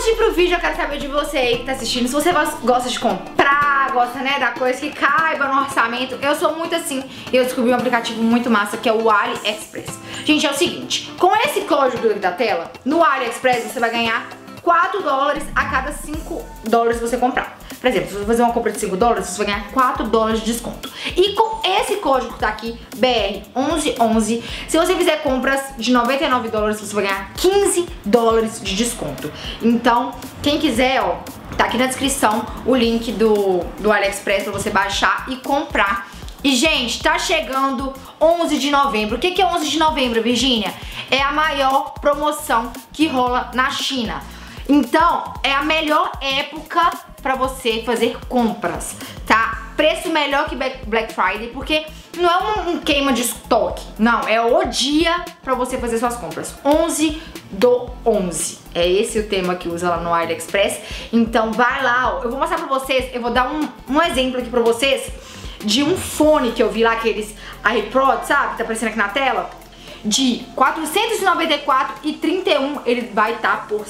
antes de ir pro vídeo, eu quero saber de você aí que tá assistindo. Se você gosta de comprar, gosta, né, da coisa que caiba no orçamento. Eu sou muito assim. Eu descobri um aplicativo muito massa que é o AliExpress. Gente, é o seguinte, com esse código aqui da tela, no AliExpress você vai ganhar 4 dólares a cada 5 dólares que você comprar. Por exemplo, se você fazer uma compra de 5 dólares, você vai ganhar 4 dólares de desconto. E com esse código que tá aqui, BR1111, se você fizer compras de 99 dólares, você vai ganhar 15 dólares de desconto. Então, quem quiser, ó, tá aqui na descrição o link do AliExpress pra você baixar e comprar. E, gente, tá chegando 11 de novembro. O que é 11 de novembro, Virgínia? É a maior promoção que rola na China. Então, é a melhor época pra você fazer compras, tá? Preço melhor que Black Friday, porque não é um queima de estoque. Não, é o dia pra você fazer suas compras. 11/11. É esse o tema que usa lá no AliExpress. Então, vai lá, ó. Eu vou mostrar pra vocês, eu vou dar um exemplo aqui pra vocês de um fone que eu vi lá, aqueles AirPods, sabe? Tá aparecendo aqui na tela. De 494,31, ele vai estar por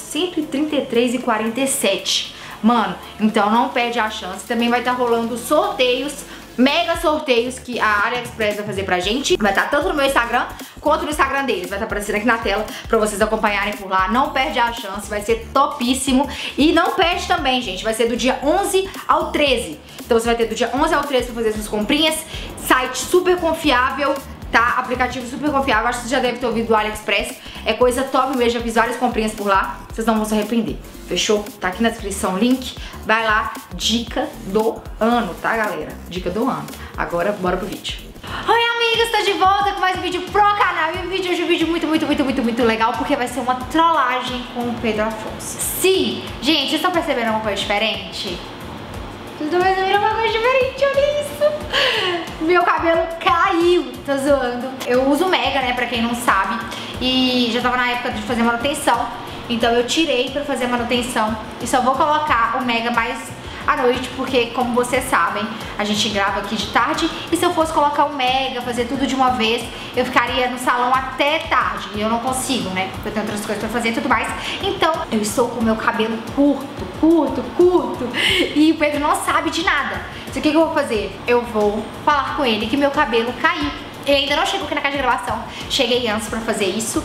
133,47. Mano, então não perde a chance. Também vai estar rolando sorteios, mega sorteios que a AliExpress vai fazer pra gente. Vai estar tanto no meu Instagram quanto no Instagram deles. Vai estar aparecendo aqui na tela pra vocês acompanharem por lá. Não perde a chance, vai ser topíssimo. E não perde também, gente. Vai ser do dia 11 ao 13. Então você vai ter do dia 11 ao 13 pra fazer suas comprinhas. Site super confiável, tá? Aplicativo super confiável. Acho que você já deve ter ouvido do AliExpress. É coisa top mesmo. Já fiz várias comprinhas por lá. Vocês não vão se arrepender. Fechou? Tá aqui na descrição o link. Vai lá. Dica do ano, tá, galera? Dica do ano. Agora, bora pro vídeo. Oi, amigas! Tô de volta com mais um vídeo pro canal. E o vídeo hoje é um vídeo muito legal, porque vai ser uma trollagem com o Pedro Afonso. Sim! Gente, vocês estão percebendo uma coisa diferente? Vocês estão percebendo uma coisa diferente? Olha isso! Meu cabelo caiu, tô zoando. Eu uso Mega, né, pra quem não sabe. E já tava na época de fazer manutenção. Então eu tirei pra fazer manutenção. E só vou colocar o Mega mais à noite, porque como vocês sabem, a gente grava aqui de tarde. E se eu fosse colocar o Mega, fazer tudo de uma vez, eu ficaria no salão até tarde. E eu não consigo, né, porque eu tenho outras coisas pra fazer e tudo mais. Então eu estou com o meu cabelo curto. E o Pedro não sabe de nada. Então o que eu vou fazer? Eu vou falar com ele que meu cabelo caiu. Eu ainda não chego aqui na casa de gravação. Cheguei antes pra fazer isso.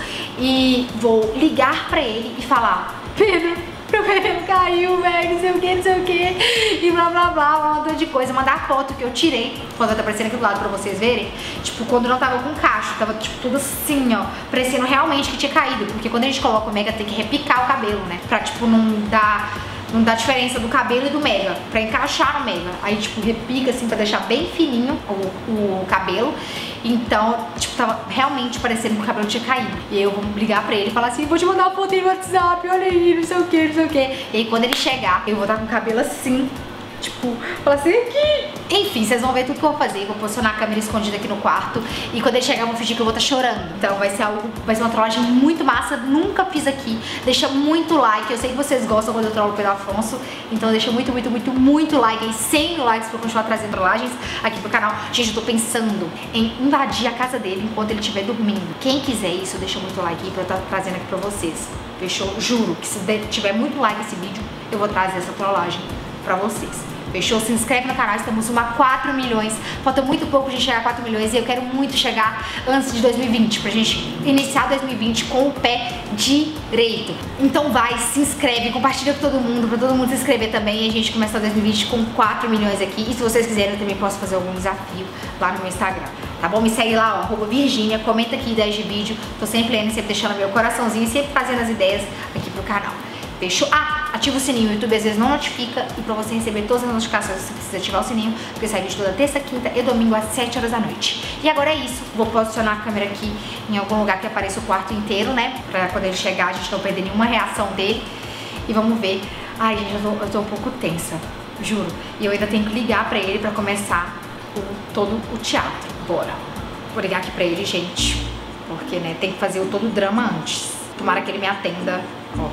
E vou ligar pra ele e falar: Pedro, meu cabelo caiu, velho, não sei o que. E blá blá blá, um montão de coisa. Mandar a foto que eu tirei, quando tá aparecendo aqui do lado pra vocês verem. Tipo, quando não tava com cacho, tava tipo tudo assim, ó, parecendo realmente que tinha caído. Porque quando a gente coloca o Mega tem que repicar o cabelo, né? Pra tipo não dar diferença do cabelo e do Mega, pra encaixar no Mega. Aí tipo repica assim pra deixar bem fininho o cabelo. Então, tipo, tava realmente parecendo que o cabelo tinha caído. E aí eu vou ligar pra ele e falar assim: vou te mandar uma foto no WhatsApp, olha aí, não sei o que. E aí quando ele chegar, eu vou estar com o cabelo assim, tipo, falar assim, aqui. Enfim, vocês vão ver tudo que eu vou fazer. Vou posicionar a câmera escondida aqui no quarto. E quando ele chegar, eu vou fingir que eu vou estar chorando. Então vai ser uma trollagem muito massa. Nunca fiz aqui. Deixa muito like. Eu sei que vocês gostam quando eu trollo o Pedro Afonso. Então deixa muito like aí. 100 likes pra eu continuar trazendo trollagens aqui pro canal. Gente, eu tô pensando em invadir a casa dele enquanto ele estiver dormindo. Quem quiser isso, deixa muito like aí pra eu estar trazendo aqui pra vocês. Fechou? Juro que se tiver muito like esse vídeo, eu vou trazer essa trollagem pra vocês. Fechou? Se inscreve no canal, estamos uma 4 milhões. Falta muito pouco pra gente chegar a 4 milhões e eu quero muito chegar antes de 2020, pra gente iniciar 2020 com o pé direito. Então vai, se inscreve, compartilha com todo mundo, pra todo mundo se inscrever também e a gente começar 2020 com 4 milhões aqui. E se vocês quiserem, eu também posso fazer algum desafio lá no meu Instagram, tá bom? Me segue lá, ó, @Virginia, comenta aqui ideias de vídeo. Tô sempre lendo, sempre deixando meu coraçãozinho e sempre fazendo as ideias aqui pro canal. Fechou? Ah, ativa o sininho, o YouTube às vezes não notifica. E pra você receber todas as notificações, você precisa ativar o sininho, porque sai vídeo toda terça, quinta e domingo às 7 horas da noite. E agora é isso, vou posicionar a câmera aqui em algum lugar que apareça o quarto inteiro, né? Pra quando ele chegar a gente não perder nenhuma reação dele. E vamos ver. Ai, gente, eu tô um pouco tensa, juro. E eu ainda tenho que ligar pra ele pra começar todo o teatro. Bora. Vou ligar aqui pra ele, gente, porque, né, tem que fazer todo o drama antes. Tomara que ele me atenda, ó.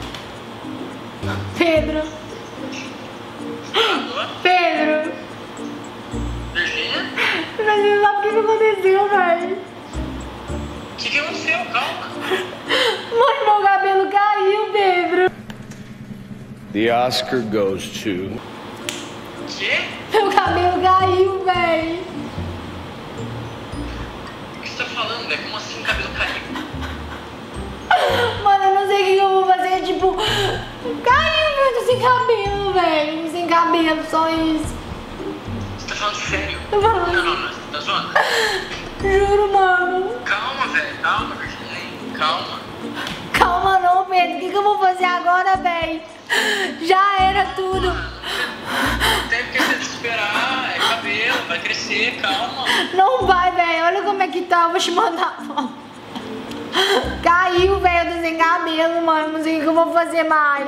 Pedro! Pedro! Virgínia? Mas você sabe o que aconteceu, velho? O que aconteceu? Calma. Mãe, meu cabelo caiu, Pedro! The Oscar goes to... Quê? Meu cabelo caiu, véi. O que você tá falando, velho? Como assim cabelo caiu? Mano, eu não sei o que eu vou fazer, tipo... Caiu, eu tô sem cabelo, velho. Sem cabelo, só isso. Você tá falando sério? Tô falando. Não, você tá zoando? Juro, mano. Calma, velho. Calma, Virginia. Calma. Calma não, Pedro. O que eu vou fazer agora, véi? Já era tudo. Não tem porque você desesperar. É cabelo, vai crescer, calma. Não vai, velho. Olha como é que tá. Eu vou te mandar foto. Caiu, velho. Eu tô sem cabelo, mano. Não sei o que eu vou fazer mais.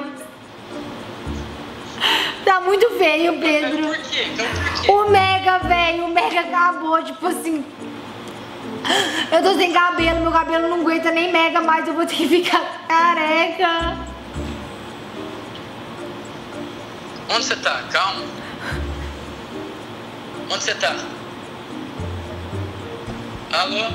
Tá muito feio, Pedro. Por quê? Então por quê? O Mega, velho. O Mega acabou, tipo assim. Eu tô sem cabelo. Meu cabelo não aguenta nem Mega mais. Eu vou ter que ficar careca. Onde você tá? Calma. Onde você tá? Alô?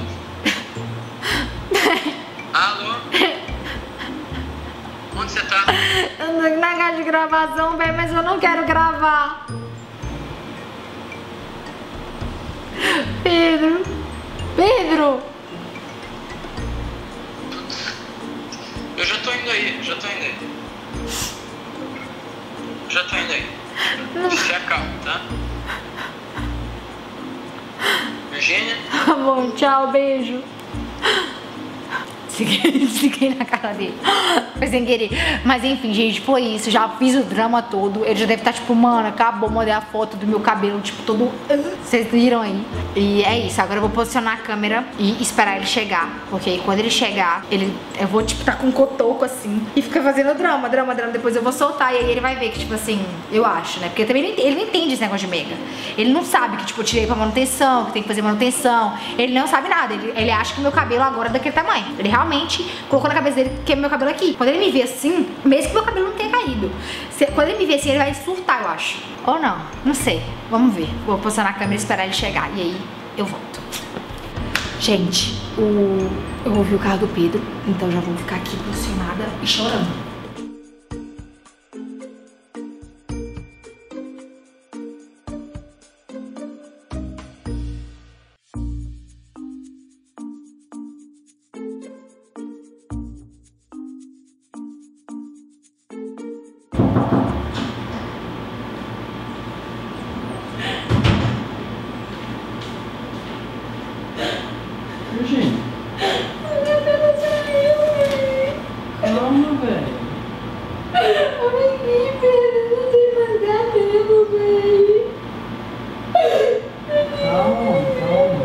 Alô? Onde você tá? Eu tô aqui na casa de gravação, velho, mas eu não quero gravar. Pedro. Pedro. Eu já tô indo aí, já tô indo aí. Se acalma, tá? Virgínia? Tá bom, tchau, beijo. Desliguei na cara dele. Foi sem querer. Mas enfim, gente, foi isso. Já fiz o drama todo. Ele já deve estar tipo, mano, acabou. Mandei a foto do meu cabelo, tipo, todo... Vocês viram aí? E é isso. Agora eu vou posicionar a câmera e esperar ele chegar. Porque aí quando ele chegar, eu vou, tipo, tá com um cotoco assim. E fica fazendo drama. Depois eu vou soltar. E aí ele vai ver que, tipo assim, eu acho, né? Porque também ele não entende esse negócio de Mega. Ele não sabe que, tipo, eu tirei pra manutenção, que tem que fazer manutenção. Ele não sabe nada. Ele acha que o meu cabelo agora é daquele tamanho. Ele realmente colocou na cabeça dele que é meu cabelo aqui. Quando ele me vê assim, mesmo que meu cabelo não tenha caído, quando ele me vê assim, ele vai surtar, eu acho. Ou não, não sei. Vamos ver. Vou posicionar a câmera e esperar ele chegar. E aí eu volto. Gente, eu ouvi o carro do Pedro, então já vou ficar aqui posicionada e chorando. Virgínia. Calma, velho. Ai, Pedro, não tem mais cabelo, velho. Calma.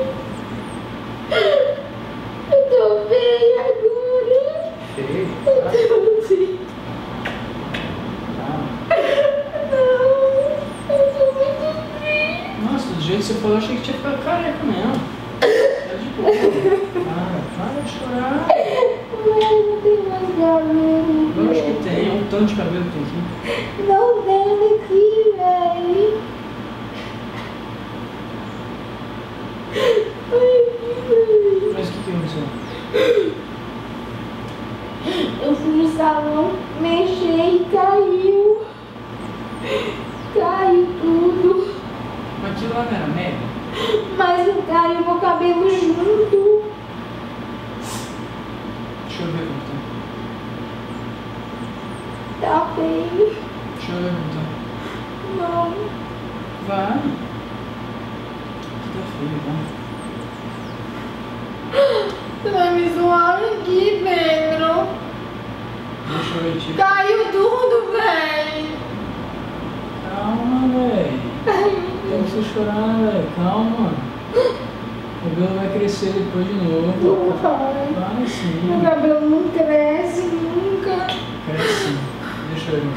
Eu tô feia agora. Feio? Eu tô feia. Calma. Não, eu tô muito feia. Nossa, do jeito que você falou, eu achei que tinha ficado careca mesmo. Tá de boa. Para de chorar. Não tem mais cabelo. Lógico que tem, olha o tanto de cabelo que tem aqui. Não tem aqui, velho. Mas o que aconteceu? Eu fui no salão, mexer e caiu. Caiu tudo. Mas aquilo lá não era Mega? Mas não caiu meu cabelo junto. Deixa eu ver como tá. Tá feio. Deixa eu ver como tá. Não. Vai. Aqui tá feio, vai. Você vai me zoar aqui, Pedro. Deixa eu ver, tipo. Caiu tudo, velho. Calma, velho. Tem que você chorar, velho. Calma. O cabelo vai crescer depois de novo. Não vai. Vai sim. Meu cabelo não cresce nunca. Cresce sim. Deixa eu ver.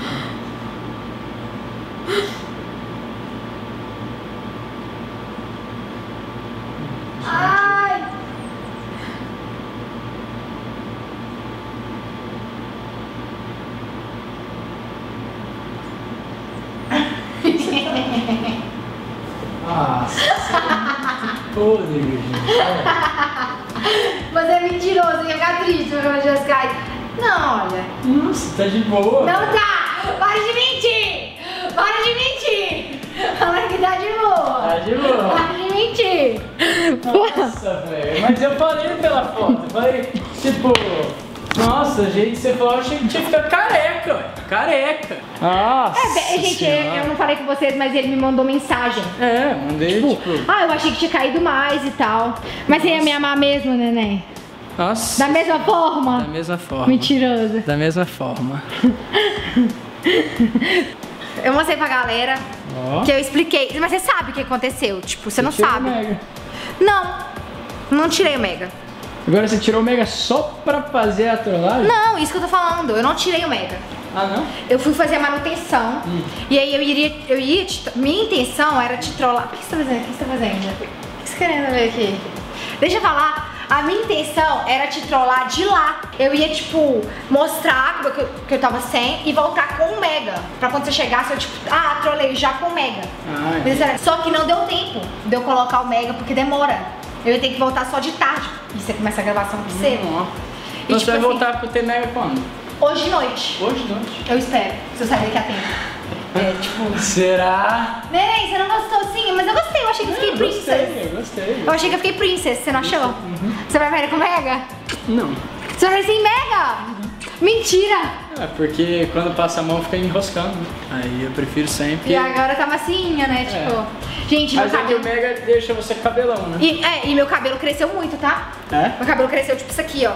Ai. Nossa. Podre, Virgínia. Você é mentiroso, ia ficar triste quando a Jéssica. Não, olha. Nossa, tá de boa. Não tá! trollagem, mano. Para de mentir. Nossa, velho. Mas eu falei pela foto. Eu falei, tipo... Nossa, o jeito que você falou, eu achei que tinha que ficar careca, ué. Careca. Nossa. Gente, eu não falei com vocês, mas ele me mandou mensagem. Mandei, tipo... eu achei que tinha caído mais e tal. Mas você ia me amar mesmo, neném? Nossa. Da mesma forma? Da mesma forma. Mentiroso. Da mesma forma. Eu mostrei pra galera que eu expliquei. Mas você sabe o que aconteceu. Tipo, você não sabe. Mega. Não tirei o Mega. Agora você tirou o Mega só pra fazer a trollagem? Não, isso que eu tô falando. Eu não tirei o Mega. Ah, não? Eu fui fazer a manutenção. E aí minha intenção era te trollar. O que você tá fazendo? O que você tá fazendo? O que você tá querendo ver aqui? Deixa eu falar. A minha intenção era te trollar de lá. Eu ia, tipo, mostrar que eu tava sem e voltar com o Mega. Pra quando você chegasse, eu, tipo, trolei já com o Mega. Só que não deu tempo de eu colocar o Mega, porque demora. Eu ia ter que voltar só de tarde. E você começa a gravação muito cedo. Então E, você vai voltar pro T-Mega quando? Hoje de noite. Hoje de noite? Eu espero, se eu sair daqui a tempo. Será? Neném, você não gostou sim? Mas eu gostei, eu achei que eu fiquei princess. Gostei. Eu achei que eu fiquei princess, você não achou? Você vai ver com Mega? Não. Você vai ver sem Mega? Mentira! É porque quando passa a mão fica enroscando. Aí eu prefiro sempre. E agora tá massinha, né? Tipo, gente, mas meu é que o cabelo... Mega deixa você com cabelão, né? E meu cabelo cresceu muito, tá? Meu cabelo cresceu tipo isso aqui, ó.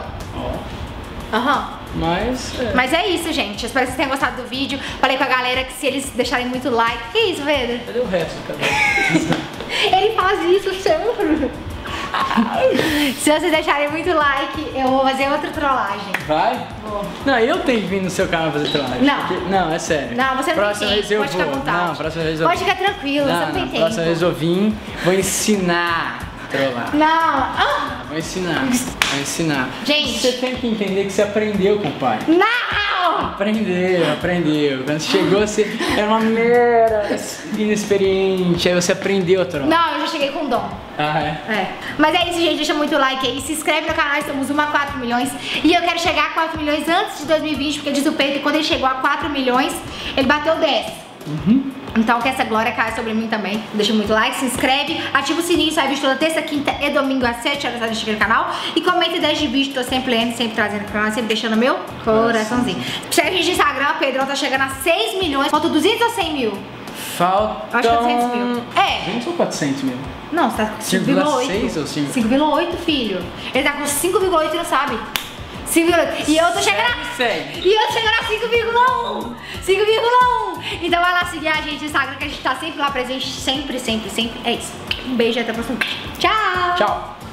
Mas é isso, gente. Eu espero que vocês tenham gostado do vídeo. Falei com a galera que se eles deixarem muito like... Que isso, Pedro? Cadê o resto do cabelo? Ele faz isso sempre. Se vocês deixarem muito like, eu vou fazer outra trollagem. Vai? Vou. Não, eu tenho que vir no seu canal fazer trollagem. Não, é sério. Não, você não próxima tem vez eu pode ficar à vou. vontade. Não, próxima vez eu Pode ficar tranquilo, você não tem tempo. Próxima vez eu vim, vou ensinar a trollar. Não! Vou ensinar. Gente. Você tem que entender que você aprendeu com o pai. Não! Aprendeu. Quando chegou, você era uma mera inexperiente, aí você aprendeu a trollar. Não, eu já cheguei com dom. Mas é isso, gente. Deixa muito like aí. Se inscreve no canal, estamos rumo a 4 milhões. E eu quero chegar a 4 milhões antes de 2020, porque diz o Pedro que quando ele chegou a 4 milhões, ele bateu 10. Então que essa glória caia sobre mim também. Deixa muito like, se inscreve, ativa o sininho, sai vídeo toda terça, quinta e domingo às 7 horas da noite aqui no canal. E comenta ideias de vídeo, tô sempre lendo, sempre trazendo pro canal, sempre deixando meu coraçãozinho. Segue a gente no Instagram, o Pedrão tá chegando a 6 milhões. Falta 200 ou 100 mil? Faltam... Acho que é 200 mil. 200 ou 400 mil? Não, você tá com 5,8. 5,6 ou 5? 5,8, filho. Ele tá com 5,8 e não sabe. 5,8. E eu tô chegando a... E eu tô chegando a 5,1. 5,1. Então vai lá seguir a gente no Instagram, que a gente tá sempre lá presente. Sempre. É isso. Um beijo e até a próxima. Tchau. Tchau.